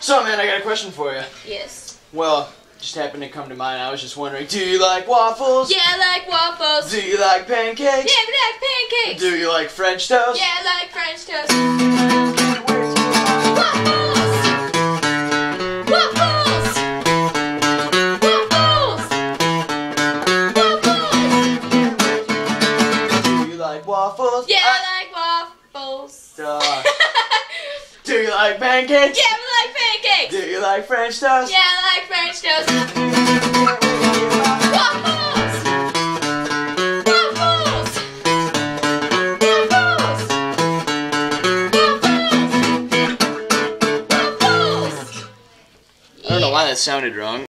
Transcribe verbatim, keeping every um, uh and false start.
So, man, I got a question for you. Yes. Well, just happened to come to mind. I was just wondering, do you like waffles? Yeah, I like waffles. Do you like pancakes? Yeah, I like pancakes. Do you like French toast? Yeah, I like French toast. Waffles! Waffles! Waffles! Do you like waffles? Yeah, I like waffles. Duh. Do you like pancakes? Yeah, I like pancakes. Do you like French toast? Yeah, I like French toast. Waffles! Waffles! Waffles! Waffles! I don't know why that sounded wrong.